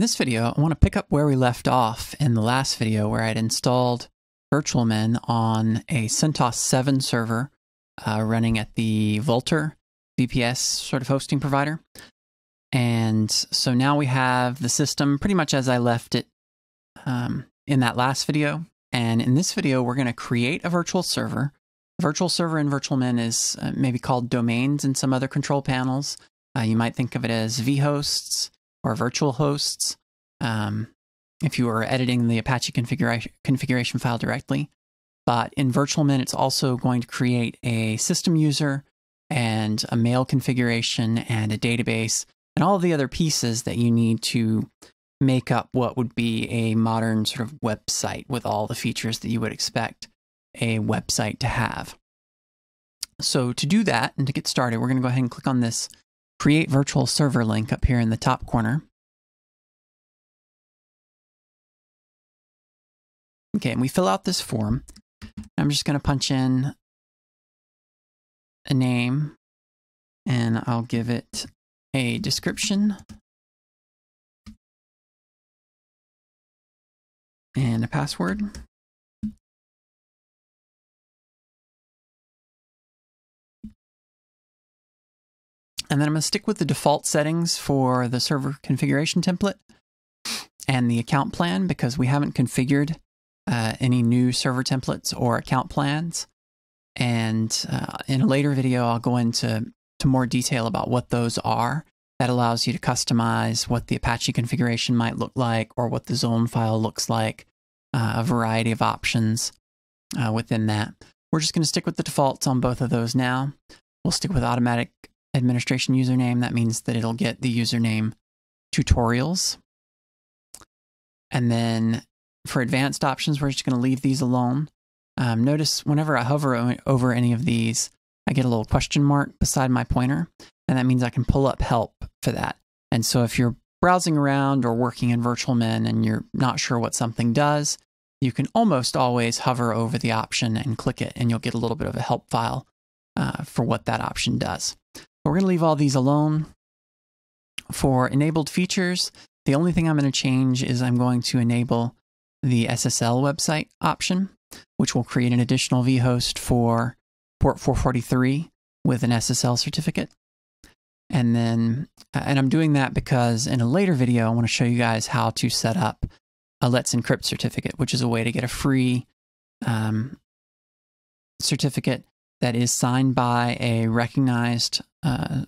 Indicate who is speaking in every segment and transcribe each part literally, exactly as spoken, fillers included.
Speaker 1: this video, I want to pick up where we left off in the last video where I'd installed Virtualmin on a CentOS seven server uh, running at the Vultr V P S sort of hosting provider. And so now we have the system pretty much as I left it um, in that last video. And in this video, we're going to create a virtual server. A virtual server in Virtualmin is uh, maybe called domains in some other control panels. Uh, you might think of it as vhosts or virtual hosts um, if you were editing the Apache configuration, configuration file directly. But in Virtualmin, it's also going to create a system user and a mail configuration and a database and all of the other pieces that you need to make up what would be a modern sort of website with all the features that you would expect a website to have. So to do that and to get started, we're going to go ahead and click on this Create Virtual Server link up here in the top corner. Okay, and we fill out this form. I'm just going to punch in a name, and I'll give it a description and a password. And then I'm going to stick with the default settings for the server configuration template and the account plan because we haven't configured uh, any new server templates or account plans. And uh, in a later video, I'll go into to more detail about what those are. That allows you to customize what the Apache configuration might look like or what the zone file looks like, uh, a variety of options uh, within that. We're just going to stick with the defaults on both of those now. We'll stick with automatic administration username. That means that it'll get the username tutorials. And then for advanced options, we're just going to leave these alone. Um, notice whenever I hover over any of these, I get a little question mark beside my pointer, and that means I can pull up help for that. And so if you're browsing around or working in Virtualmin and you're not sure what something does, you can almost always hover over the option and click it, and you'll get a little bit of a help file uh, for what that option does. We're going to leave all these alone. For enabled features, the only thing I'm going to change is I'm going to enable the S S L website option, which will create an additional vhost for port four forty-three with an S S L certificate. And then, and I'm doing that because in a later video, I want to show you guys how to set up a Let's Encrypt certificate, which is a way to get a free um, certificate that is signed by a recognized uh,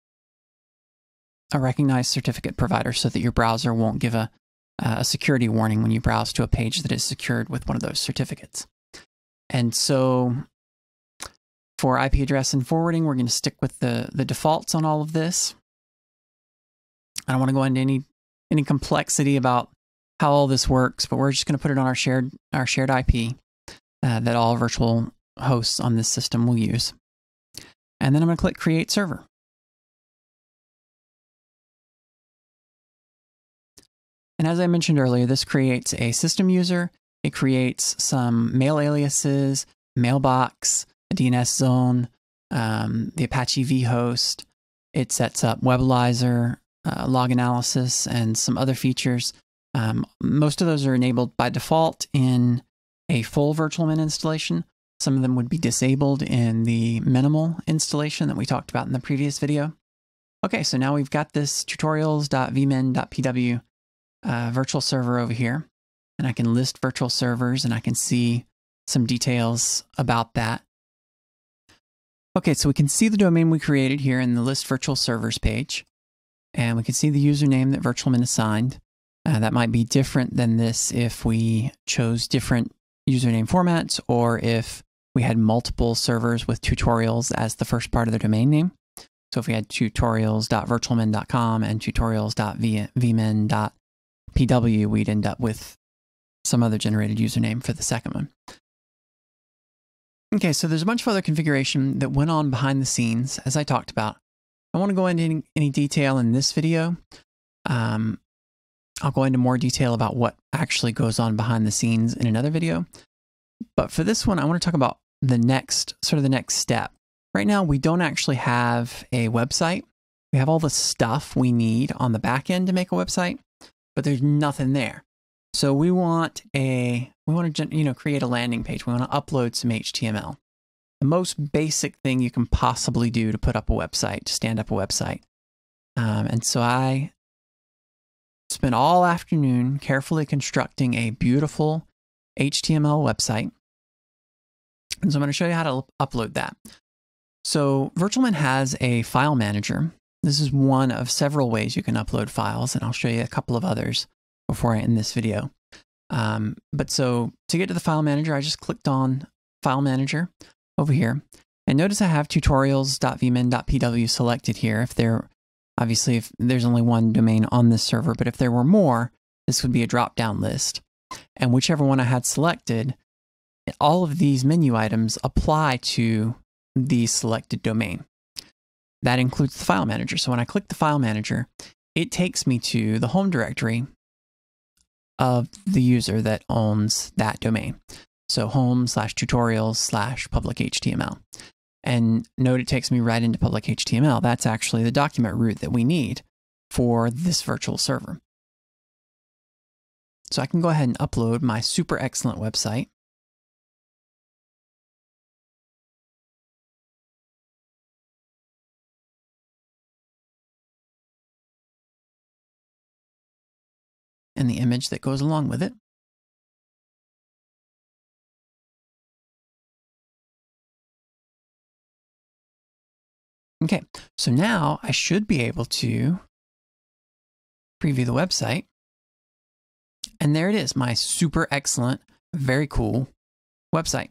Speaker 1: a recognized certificate provider so that your browser won't give a, a security warning when you browse to a page that is secured with one of those certificates. And so for I P address and forwarding, we're going to stick with the, the defaults on all of this. I don't want to go into any, any complexity about how all this works, but we're just going to put it on our shared, our shared I P uh, that all virtual hosts on this system will use. And then I'm going to click Create Server. And as I mentioned earlier, this creates a system user. It creates some mail aliases, mailbox, a D N S zone, um, the Apache vhost. It sets up Webalizer, uh, log analysis, and some other features. Um, most of those are enabled by default in a full Virtualmin installation. Some of them would be disabled in the minimal installation that we talked about in the previous video. Okay, so now we've got this tutorials.vmin.pw uh, virtual server over here, and I can list virtual servers and I can see some details about that. Okay, so we can see the domain we created here in the list virtual servers page, and we can see the username that Virtualmin assigned. Uh, that might be different than this if we chose different username formats or if we had multiple servers with tutorials as the first part of the domain name. So if we had tutorials dot virtualmin dot com and tutorials dot vmin dot p w, we'd end up with some other generated username for the second one. Okay, so there's a bunch of other configuration that went on behind the scenes, as I talked about. I want to go into any, any detail in this video. Um, I'll go into more detail about what actually goes on behind the scenes in another video. But for this one, I want to talk about the next, sort of the next step. Right now, we don't actually have a website. We have all the stuff we need on the back end to make a website, but there's nothing there. So we want a, we want to, you know, create a landing page. We want to upload some H T M L. The most basic thing you can possibly do to put up a website, to stand up a website. Um, and so I spent all afternoon carefully constructing a beautiful H T M L website. And so I'm going to show you how to upload that. So Virtualmin has a file manager. This is one of several ways you can upload files, and I'll show you a couple of others before I end this video. Um, but so to get to the file manager, I just clicked on File Manager over here. And notice I have tutorials.vmin.pw selected here. If there, obviously, if there's only one domain on this server, but if there were more, this would be a drop-down list. And whichever one I had selected, all of these menu items apply to the selected domain. That includes the file manager. So when I click the file manager, it takes me to the home directory of the user that owns that domain. So home slash tutorials slash public H T M L. And note it takes me right into public H T M L. That's actually the document root that we need for this virtual server. So I can go ahead and upload my super excellent website. And the image that goes along with it. Okay, so now I should be able to preview the website. And there it is, my super excellent, very cool website.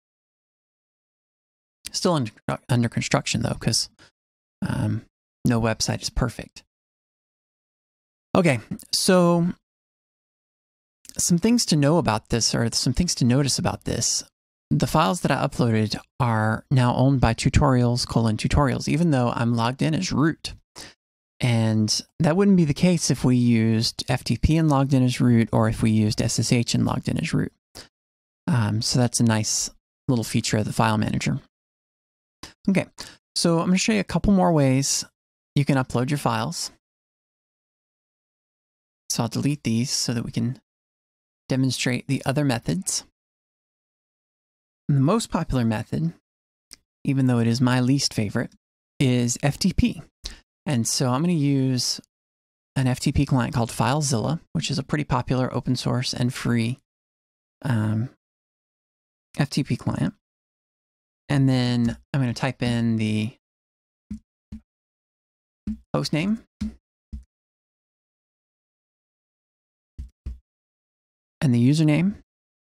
Speaker 1: Still under, under construction though, because um, no website is perfect. Okay, so some things to know about this, or some things to notice about this. The files that I uploaded are now owned by tutorials colon tutorials, even though I'm logged in as root. And that wouldn't be the case if we used F T P and logged in as root, or if we used S S H and logged in as root. Um, so that's a nice little feature of the file manager. Okay, so I'm going to show you a couple more ways you can upload your files. So I'll delete these so that we can demonstrate the other methods. And the most popular method, even though it is my least favorite, is F T P. And so I'm going to use an F T P client called FileZilla, which is a pretty popular open source and free um, F T P client. And then I'm going to type in the host name and the username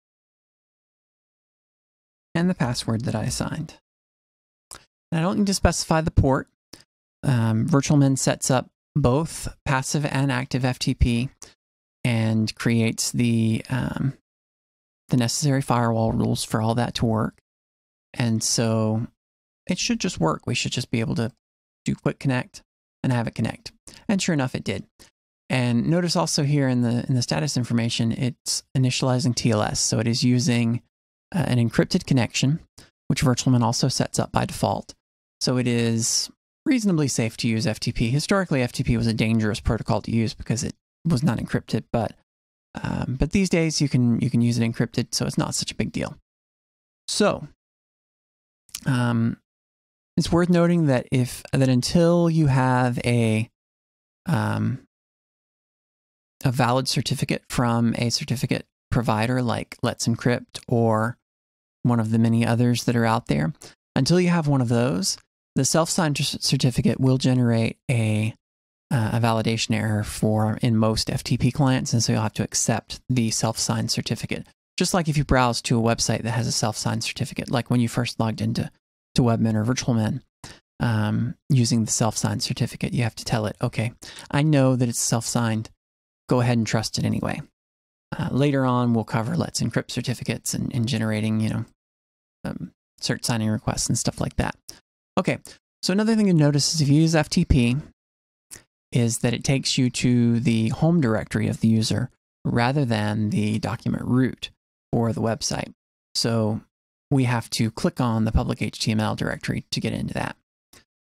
Speaker 1: and the password that I assigned. And I don't need to specify the port. Um, Virtualmin sets up both passive and active F T P and creates the, um, the necessary firewall rules for all that to work. And so it should just work. We should just be able to do quick connect and have it connect. And sure enough, it did. And notice also here in the in the status information, it's initializing T L S. So it is using uh, an encrypted connection, which Virtualmin also sets up by default. So it is reasonably safe to use F T P. Historically, F T P was a dangerous protocol to use because it was not encrypted, but um, but these days you can you can use it encrypted, so it's not such a big deal. So um, it's worth noting that if that until you have a um, a valid certificate from a certificate provider like Let's Encrypt or one of the many others that are out there, until you have one of those, the self-signed certificate will generate a, uh, a validation error for in most F T P clients, and so you'll have to accept the self-signed certificate. Just like if you browse to a website that has a self-signed certificate, like when you first logged into to Webmin or Virtualmin, um, using the self-signed certificate, you have to tell it, okay, I know that it's self-signed. Go ahead and trust it anyway. Uh, later on, we'll cover Let's Encrypt certificates and, and generating, you know, um, cert signing requests and stuff like that. Okay, so another thing to notice is if you use F T P, is that it takes you to the home directory of the user rather than the document root for the website. So we have to click on the public H T M L directory to get into that.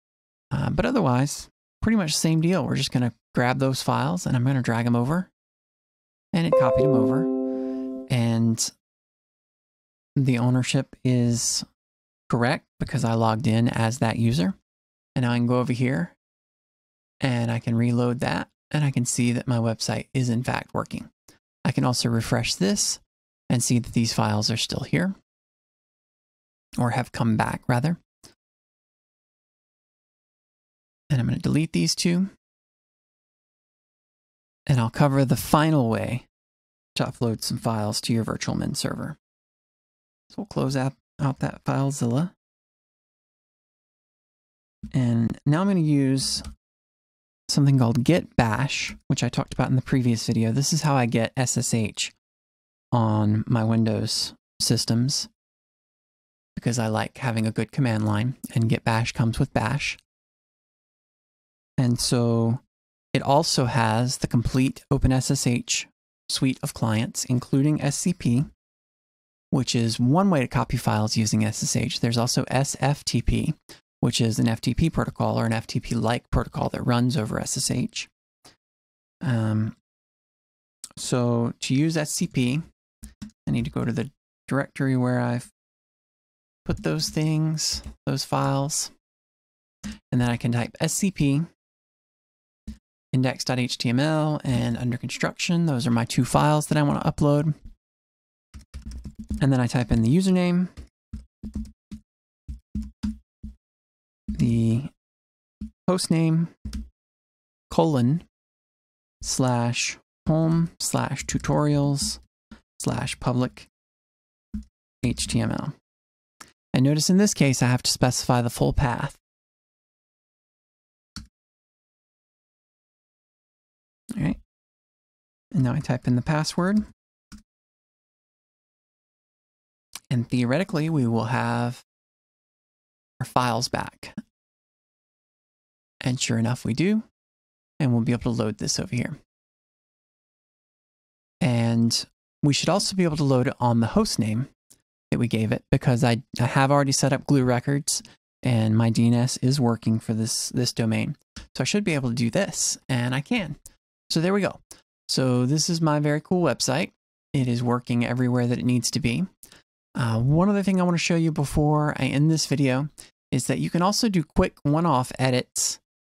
Speaker 1: Uh, but otherwise, pretty much the same deal. We're just going to grab those files and I'm going to drag them over and it copied them over. And the ownership is correct because I logged in as that user. And now I can go over here and I can reload that, and I can see that my website is in fact working. I can also refresh this and see that these files are still here, or have come back rather. And I'm going to delete these two. And I'll cover the final way to upload some files to your Virtualmin server. So we'll close out, out that FileZilla. And now I'm going to use something called get bash, which I talked about in the previous video. This is how I get S S H on my Windows systems, because I like having a good command line, and get bash comes with bash. And so it also has the complete OpenSSH suite of clients, including S C P, which is one way to copy files using S S H. There's also S F T P, which is an F T P protocol or an F T P-like protocol that runs over S S H. Um, so to use S C P, I need to go to the directory where I've put those things, those files, and then I can type S C P, index dot H T M L, and under construction. Those are my two files that I want to upload. And then I type in the username, the hostname, colon, slash home, slash tutorials, slash public H T M L. And notice in this case, I have to specify the full path. All right. And now I type in the password. And theoretically, we will have our files back. And sure enough, we do. And we'll be able to load this over here. And we should also be able to load it on the host name that we gave it, because I, I have already set up glue records and my D N S is working for this, this domain. So I should be able to do this, and I can. So there we go. So this is my very cool website. It is working everywhere that it needs to be. Uh, one other thing I want to show you before I end this video is that you can also do quick one-off edits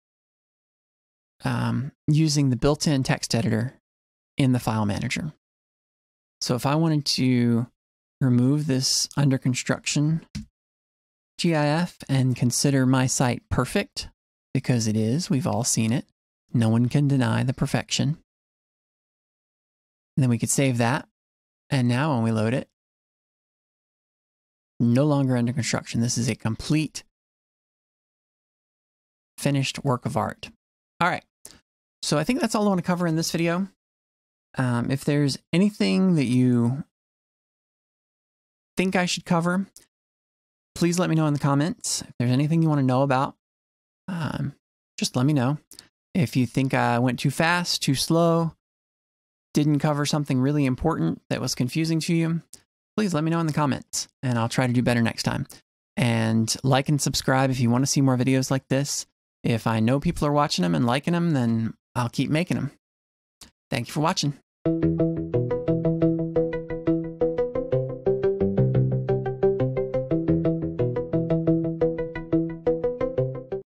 Speaker 1: um, using the built-in text editor in the file manager. So if I wanted to remove this under construction G I F and consider my site perfect, because it is, we've all seen it. No one can deny the perfection. And then we could save that. And now when we load it, no longer under construction. This is a complete finished work of art. All right. So I think that's all I want to cover in this video. Um, if there's anything that you think I should cover, please let me know in the comments. If there's anything you want to know about, um, just let me know. If you think I went too fast, too slow, didn't cover something really important that was confusing to you, please let me know in the comments, and I'll try to do better next time. And like and subscribe if you want to see more videos like this. If I know people are watching them and liking them, then I'll keep making them. Thank you for watching.